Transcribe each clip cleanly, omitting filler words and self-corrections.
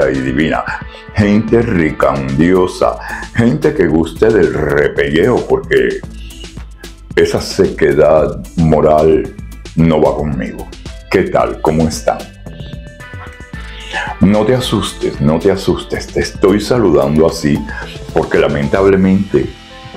hermosa y divina, gente ricandiosa, gente que guste del repegueo, porque esa sequedad moral no va conmigo. ¿Qué tal? ¿Cómo están? No te asustes, no te asustes, te estoy saludando así porque lamentablemente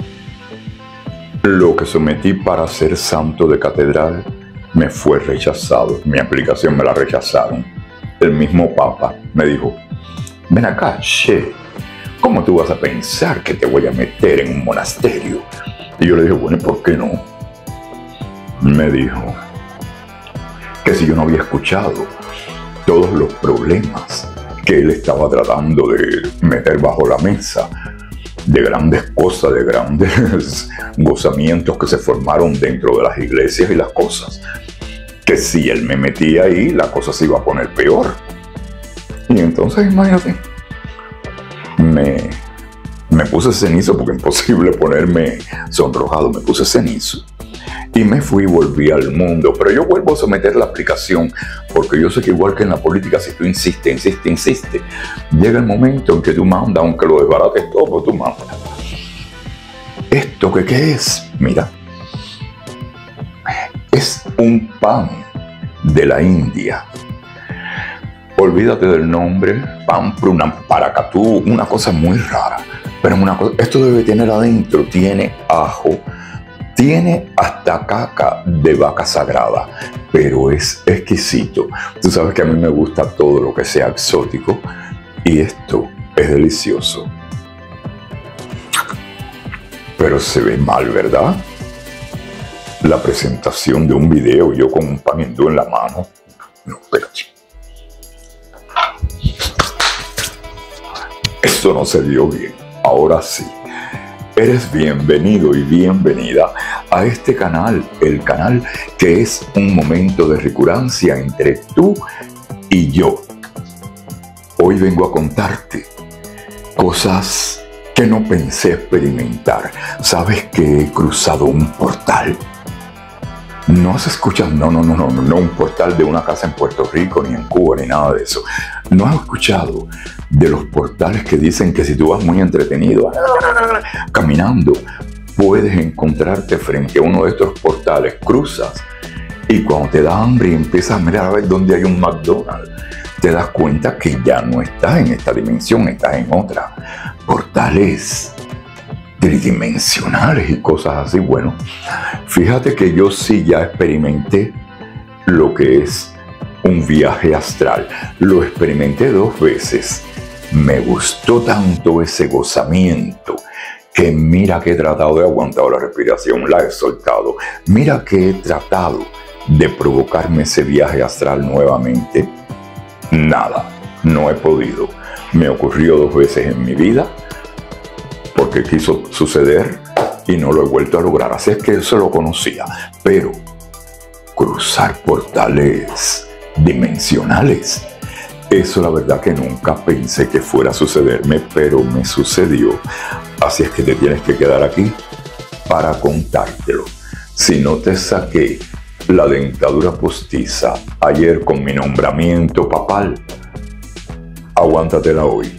lo que sometí para ser santo de catedral me fue rechazado. Mi aplicación me la rechazaron. El mismo Papa me dijo: ven acá, che, ¿cómo tú vas a pensar que te voy a meter en un monasterio? Y yo le dije: bueno, ¿y por qué no? Me dijo que si yo no había escuchado todos los problemas que él estaba tratando de meter bajo la mesa, de grandes cosas, de grandes gozamientos que se formaron dentro de las iglesias y las cosas, que si él me metía ahí, la cosa se iba a poner peor. Y entonces, imagínate, me puse cenizo, porque es imposible ponerme sonrojado, me puse cenizo. Y me fui y volví al mundo. Pero yo vuelvo a someter la aplicación, porque yo sé que igual que en la política, si tú insistes, llega el momento en que tú mandas, aunque lo desbarates todo, pero tú mandas. ¿Esto qué es? Mira, es un pan de la India. Olvídate del nombre, pan paracatú, una cosa muy rara. Pero esto debe tener adentro, tiene ajo, tiene hasta caca de vaca sagrada, pero es exquisito. Tú sabes que a mí me gusta todo lo que sea exótico y esto es delicioso. Pero se ve mal, ¿verdad? La presentación de un video, yo con un pan hindú en la mano. No, espérate. Esto no se vio bien. Ahora sí. Eres bienvenido y bienvenida a este canal, el canal que es un momento de recurrencia entre tú y yo. Hoy vengo a contarte cosas que no pensé experimentar. ¿Sabes que he cruzado un portal? No has escuchado, no un portal de una casa en Puerto Rico, ni en Cuba, ni nada de eso. No has escuchado de los portales que dicen que si tú vas muy entretenido caminando, puedes encontrarte frente a uno de estos portales, cruzas, y cuando te da hambre y empiezas a mirar a ver dónde hay un McDonald's, te das cuenta que ya no estás en esta dimensión, estás en otra. Portales tridimensionales y cosas así. Bueno, fíjate que yo sí ya experimenté lo que es un viaje astral. Lo experimenté 2 veces. Me gustó tanto ese gozamiento que mira que he tratado de aguantar la respiración, la he soltado. Mira que he tratado de provocarme ese viaje astral nuevamente. Nada, no he podido. Me ocurrió 2 veces en mi vida porque quiso suceder y no lo he vuelto a lograr. Así es que eso lo conocía. Pero cruzar portales dimensionales, eso la verdad que nunca pensé que fuera a sucederme, pero me sucedió. Así es que te tienes que quedar aquí para contártelo. Si no te saqué la dentadura postiza ayer con mi nombramiento papal, aguántatela hoy.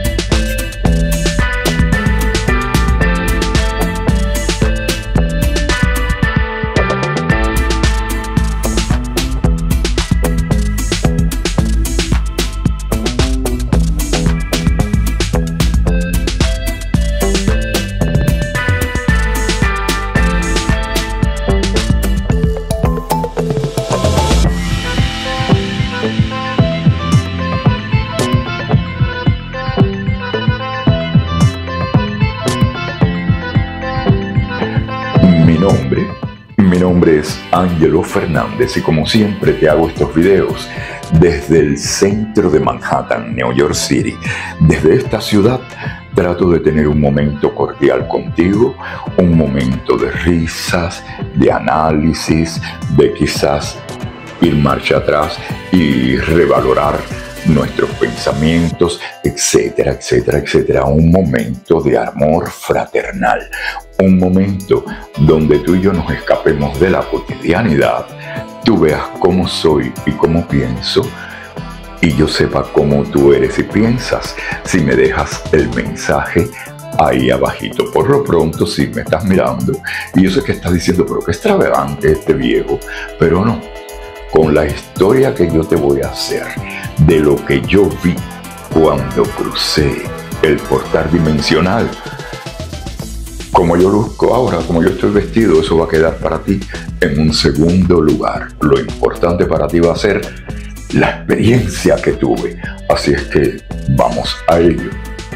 Mi nombre es Ángelo Fernández y como siempre te hago estos videos desde el centro de Manhattan, New York City. Desde esta ciudad trato de tener un momento cordial contigo, un momento de risas, de análisis, de quizás ir marcha atrás y revalorar nuestros pensamientos, etcétera, etcétera, etcétera. Un momento de amor fraternal, un momento donde tú y yo nos escapemos de la cotidianidad, tú veas cómo soy y cómo pienso, y yo sepa cómo tú eres y piensas si me dejas el mensaje ahí abajito. Por lo pronto, si me estás mirando y yo sé que estás diciendo, pero qué extravagante este viejo, pero no, con la historia que yo te voy a hacer de lo que yo vi cuando crucé el portal dimensional, como yo luzco ahora, como yo estoy vestido, eso va a quedar para ti en un segundo lugar. Lo importante para ti va a ser la experiencia que tuve. Así es que vamos a ello.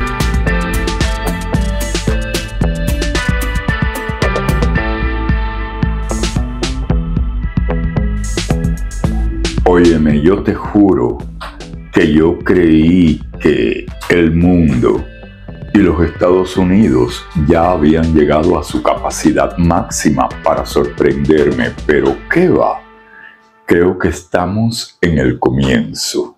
Óyeme, yo te juro que yo creí que el mundo y los Estados Unidos ya habían llegado a su capacidad máxima para sorprenderme, pero ¿qué va? Creo que estamos en el comienzo.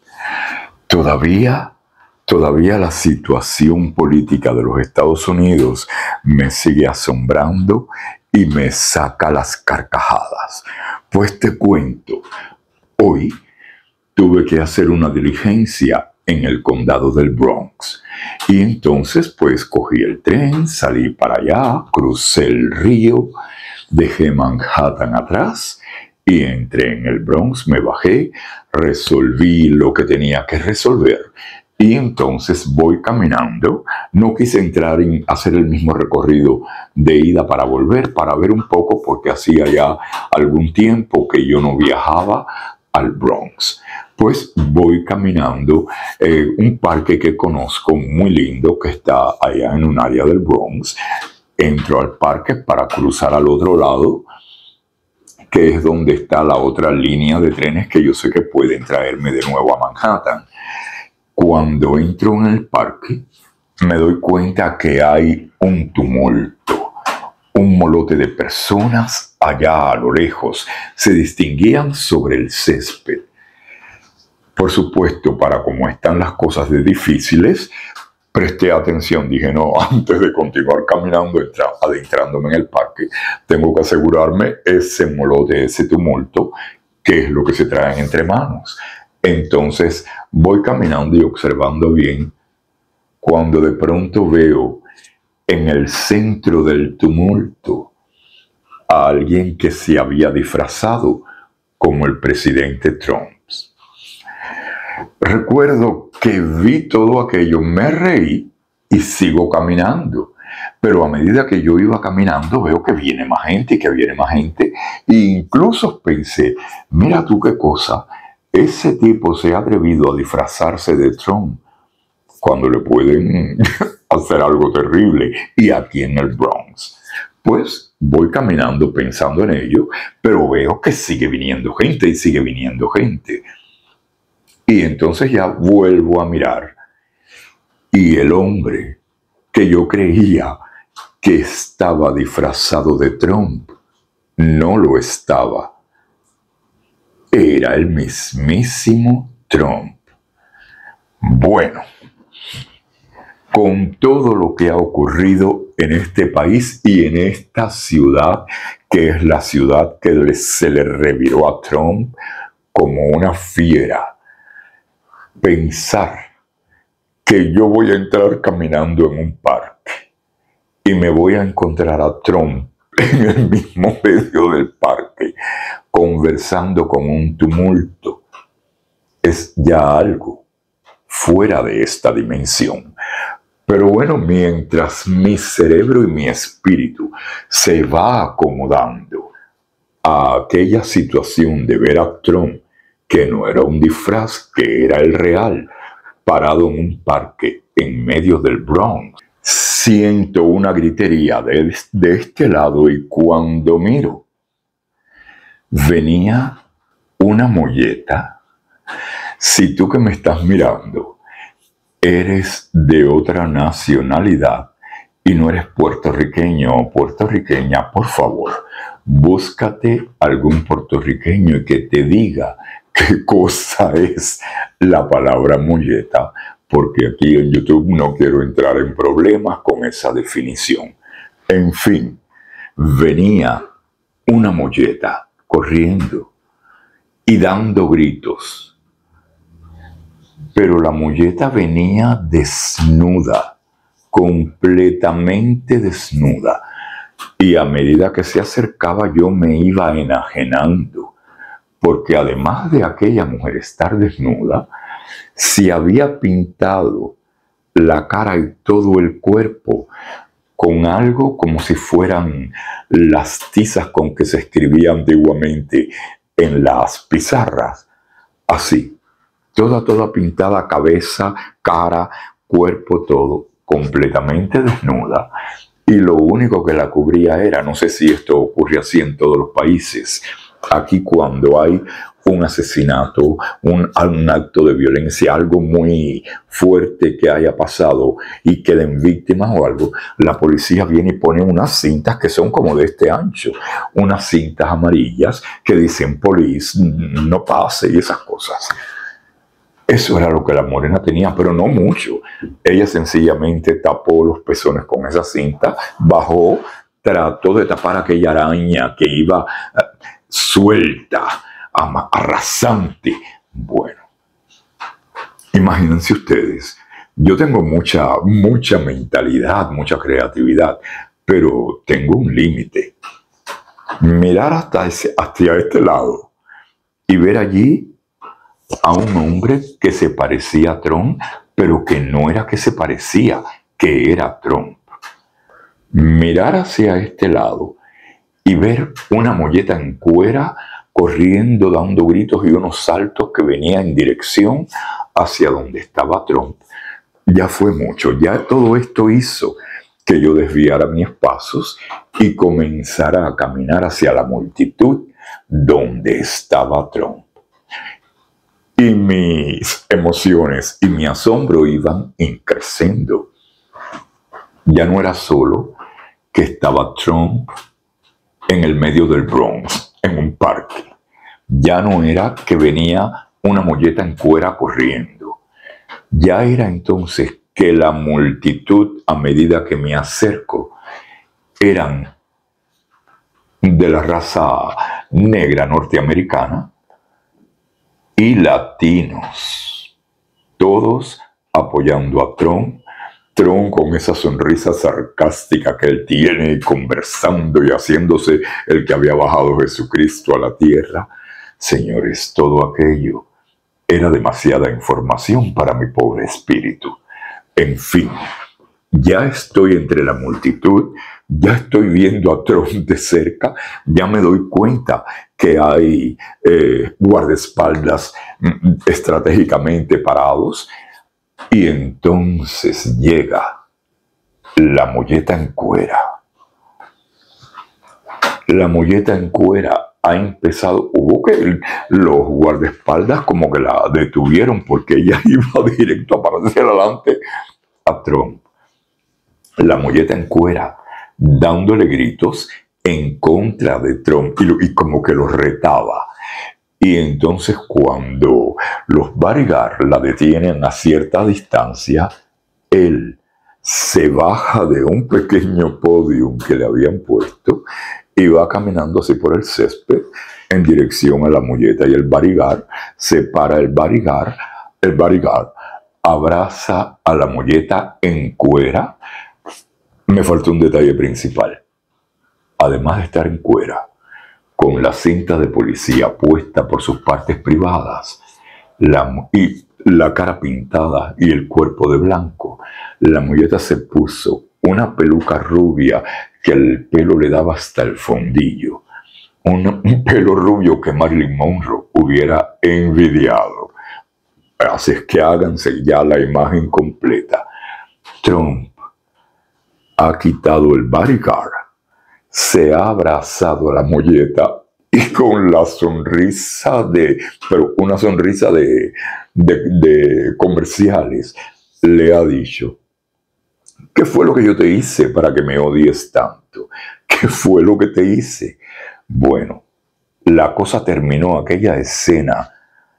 Todavía la situación política de los Estados Unidos me sigue asombrando y me saca las carcajadas. Pues te cuento, hoy tuve que hacer una diligencia en el condado del Bronx. Y entonces pues cogí el tren, salí para allá, crucé el río, dejé Manhattan atrás y entré en el Bronx, me bajé, resolví lo que tenía que resolver. Y entonces voy caminando. No quise entrar en hacer el mismo recorrido de ida para volver, para ver un poco, porque hacía ya algún tiempo que yo no viajaba al Bronx. Pues voy caminando un parque que conozco muy lindo que está allá en un área del Bronx. Entro al parque para cruzar al otro lado, que es donde está la otra línea de trenes que yo sé que pueden traerme de nuevo a Manhattan. Cuando entro en el parque, me doy cuenta que hay un tumulto, un molote de personas allá a lo lejos. Se distinguían sobre el césped. Por supuesto, para cómo están las cosas de difíciles, presté atención. Dije, no, antes de continuar caminando, adentrándome en el parque, tengo que asegurarme ese molote, ese tumulto, qué es lo que se traen entre manos. Entonces voy caminando y observando bien, cuando de pronto veo en el centro del tumulto a alguien que se había disfrazado como el presidente Trump. Recuerdo que vi todo aquello, me reí y sigo caminando. Pero a medida que yo iba caminando, veo que viene más gente y que viene más gente. E incluso pensé, mira tú qué cosa, ese tipo se ha atrevido a disfrazarse de Trump cuando le pueden hacer algo terrible. Y aquí en el Bronx. Pues voy caminando pensando en ello, pero veo que sigue viniendo gente y sigue viniendo gente. Y entonces ya vuelvo a mirar. Y el hombre que yo creía que estaba disfrazado de Trump, no lo estaba. Era el mismísimo Trump. Bueno, con todo lo que ha ocurrido en este país y en esta ciudad, que es la ciudad que se le reviró a Trump como una fiera, pensar que yo voy a entrar caminando en un parque y me voy a encontrar a Trump en el mismo medio del parque, conversando con un tumulto, es ya algo fuera de esta dimensión. Pero bueno, mientras mi cerebro y mi espíritu se va acomodando a aquella situación de ver a Trump, que no era un disfraz, que era el real, parado en un parque en medio del Bronx, siento una gritería de este lado y cuando miro, venía una molleta. Si tú que me estás mirando eres de otra nacionalidad y no eres puertorriqueño o puertorriqueña, por favor, búscate algún puertorriqueño y que te diga qué cosa es la palabra molleta, porque aquí en YouTube no quiero entrar en problemas con esa definición. En fin, venía una molleta corriendo y dando gritos. pero la mulleta venía desnuda, completamente desnuda. Y a medida que se acercaba yo me iba enajenando, porque además de aquella mujer estar desnuda, se había pintado la cara y todo el cuerpo con algo como si fueran las tizas con que se escribía antiguamente en las pizarras. Así, toda pintada, cabeza, cara, cuerpo, todo, completamente desnuda. Y lo único que la cubría era, no sé si esto ocurre así en todos los países, aquí cuando hay un asesinato, un acto de violencia, algo muy fuerte que haya pasado y queden víctimas o algo, la policía viene y pone unas cintas que son como de este ancho, unas cintas amarillas que dicen police, no pase y esas cosas. Eso era lo que la morena tenía, pero no mucho. Ella sencillamente tapó los pezones con esa cinta, bajó, trató de tapar aquella araña que iba suelta, arrasante. Bueno, imagínense ustedes, yo tengo mucha mentalidad, mucha creatividad, pero tengo un límite. Mirar hacia este lado y ver allí a un hombre que se parecía a Trump, pero que no era que se parecía, que era Trump. Mirar hacia este lado y ver una molleta en cuera corriendo, dando gritos y unos saltos que venía en dirección hacia donde estaba Trump, ya fue mucho. Ya todo esto hizo que yo desviara mis pasos y comenzara a caminar hacia la multitud donde estaba Trump. Y mis emociones y mi asombro iban creciendo. Ya no era solo que estaba Trump en el medio del Bronx, en un parque. Ya no era que venía una molleta en cuera corriendo. Ya era entonces que la multitud, a medida que me acerco, eran de la raza negra norteamericana y latinos, todos apoyando a Trump. Trump con esa sonrisa sarcástica que él tiene, conversando y haciéndose el que había bajado Jesucristo a la tierra. Señores, todo aquello era demasiada información para mi pobre espíritu. En fin, ya estoy entre la multitud, ya estoy viendo a Trump de cerca, ya me doy cuenta que hay guardaespaldas estratégicamente parados. Y entonces llega la molleta en cuera. La molleta en cuera ha empezado, hubo que los guardaespaldas como que la detuvieron porque ella iba directo a parar hacia adelante a Trump. La molleta en cuera dándole gritos en contra de Trump y como que lo retaba. Y entonces cuando los bodyguards la detienen a cierta distancia, él se baja de un pequeño podium que le habían puesto y va caminando así por el césped en dirección a la molleta. Y el bodyguard se para, el bodyguard abraza a la molleta en cuera. Me falta un detalle principal. Además de estar en cuera, con la cinta de policía puesta por sus partes privadas, y la cara pintada y el cuerpo de blanco, la molleta se puso una peluca rubia que el pelo le daba hasta el fondillo. Un pelo rubio que Marilyn Monroe hubiera envidiado. Así es que háganse ya la imagen completa. Trump ha quitado el bodyguard, se ha abrazado a la molleta y con la sonrisa pero una sonrisa de comerciales, le ha dicho: ¿qué fue lo que yo te hice para que me odies tanto? ¿Qué fue lo que te hice? Bueno, la cosa terminó, aquella escena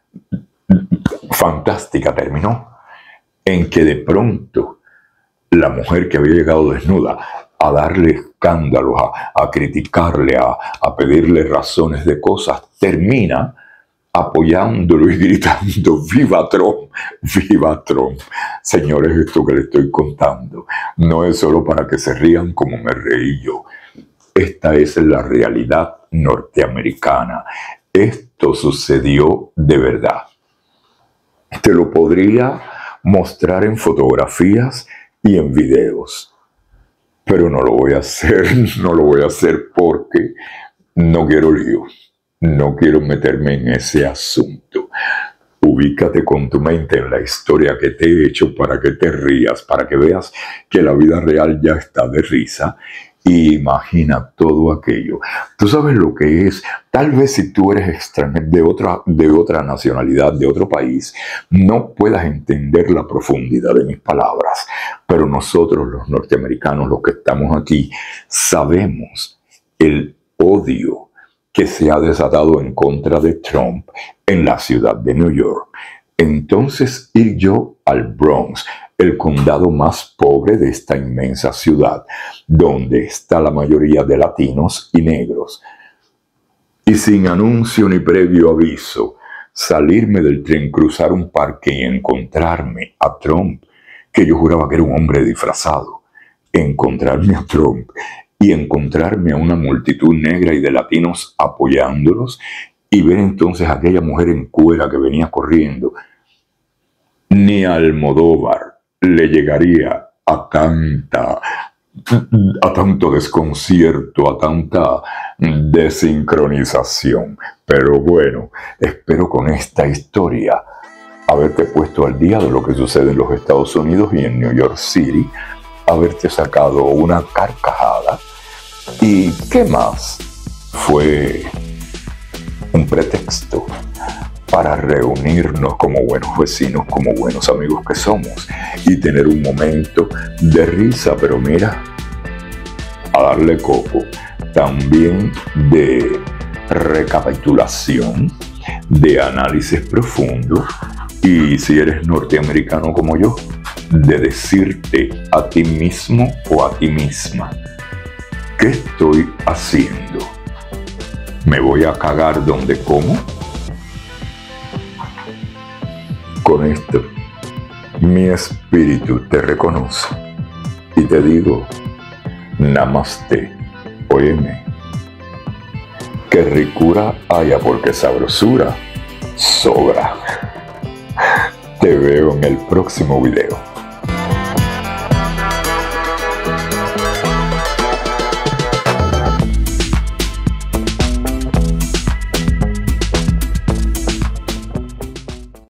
fantástica terminó en que de pronto la mujer que había llegado desnuda a darle escándalos, a criticarle, a pedirle razones de cosas, termina apoyándolo y gritando ¡Viva Trump! ¡Viva Trump! Señores, esto que les estoy contando no es solo para que se rían como me reí yo. Esta es la realidad norteamericana. Esto sucedió de verdad. Te lo podría mostrar en fotografías y en videos, pero no lo voy a hacer. No lo voy a hacer porque no quiero lío. No quiero meterme en ese asunto. Ubícate con tu mente en la historia que te he hecho para que te rías, para que veas que la vida real ya está de risa. Y imagina todo aquello. Tú sabes lo que es. Tal vez si tú eres extranjero de otra nacionalidad, de otro país, no puedas entender la profundidad de mis palabras. Pero nosotros, los norteamericanos, los que estamos aquí, sabemos el odio que se ha desatado en contra de Trump en la ciudad de New York. Entonces, ir yo al Bronx, el condado más pobre de esta inmensa ciudad, donde está la mayoría de latinos y negros, y sin anuncio ni previo aviso, salirme del tren, cruzar un parque y encontrarme a Trump, que yo juraba que era un hombre disfrazado, encontrarme a Trump y encontrarme a una multitud negra y de latinos apoyándolos, y ver entonces a aquella mujer en cuera que venía corriendo. Ni Almodóvar le llegaría a tanto desconcierto, a tanta desincronización. Pero bueno, espero con esta historia haberte puesto al día de lo que sucede en los Estados Unidos y en New York City, haberte sacado una carcajada. ¿Y qué más? Fue un pretexto para reunirnos como buenos vecinos, como buenos amigos que somos, y tener un momento de risa, pero mira, a darle coco, también de recapitulación, de análisis profundo, y si eres norteamericano como yo, de decirte a ti mismo o a ti misma, ¿qué estoy haciendo? ¿Me voy a cagar donde como? Con esto, mi espíritu te reconoce y te digo, namaste, óyeme, que ricura haya porque sabrosura sobra. Te veo en el próximo video.